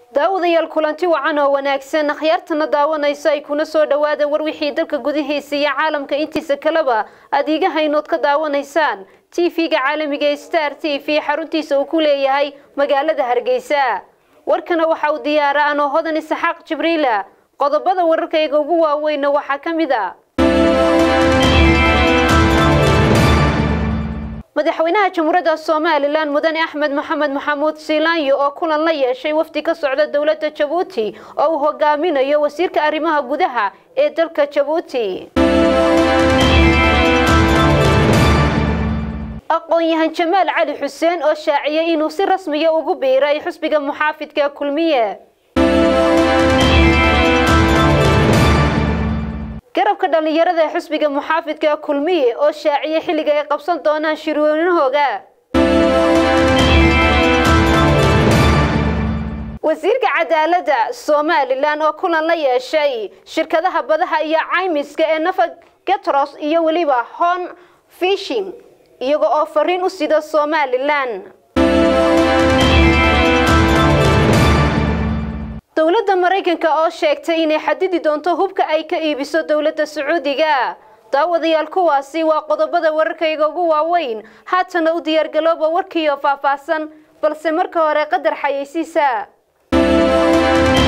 daawadayaal kulanti wacan oo wanaagsan khiyartana daawanaysa ay kuna soo dhawaada war wixii dalka gudihiisa iyo caalamka intiisa kaleba adiga haynood ka daawanaysaan TV-ga caalamiga Star TV xaruntiisa uu ku leeyahay magaalada Hargeysa warkana waxa uu diyaaraa anoo hodan Isxaaq Jibriila qodobada wararkayga ugu waaweyn waxa kamid ah madaxweynaha jamhuuriyadda Soomaaliland mudane Axmed Maxamed Maxamuud Siilaanyo oo kulan la yeeshay wafdi ka socda dawladda Djibouti oo uu hogaaminayo wasiirka arrimaha gudaha ee dalka Djibouti aqoon-yahan Jamaal Cali Xuseen oo shaaciyay inuu si rasmi ah ugu biiray xisbiga muxaafidka Kulmiye garabka dhalinyarada xisbiga muxaafidka Kulmiye oo shaaciyay xilliga ay qabsan doonaan shirweynahooga wasiirka cadaaladda Soomaaliland oo kulan la yeeshay shirkadaha badaha iyo caymiska ee Navigators iyo waliba Horn Fishing iyaga oo fariin u sida Soomaaliland dawladda Mareykanka oo sheegtay inay xadidi doonto hubka ay ka iibiso dawladda Sacuudiga daawadayaal kuwaasi waa qodobada wararkayga ugu waaweyn haatana u diyaar galooba warkiyo faahfaahsan balse marka hore qadar xayeysiisa